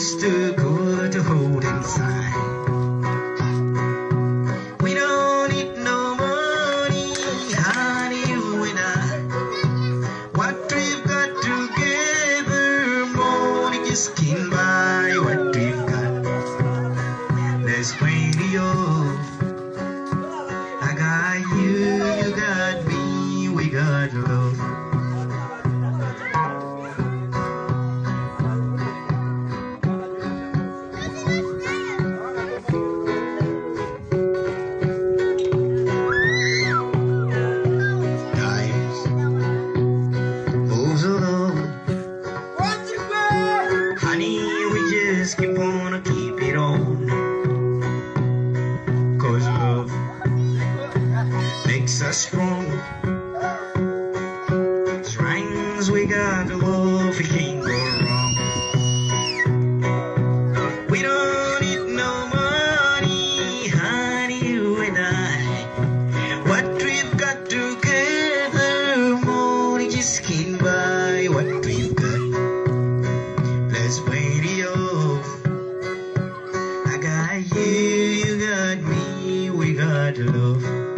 just too good to hold inside. We don't need no money, honey, you and I. What we've got together, money just can't buy what we've got. There's plenty of. I got you, you got me, we got love. Just keep on, keep it on, 'cause love makes us strong. As long as we got love, we can't go wrong. We don't need no money, honey, you and I. What we've got together, money just can't buy what we've got. There's plenty of. You got me, we got love.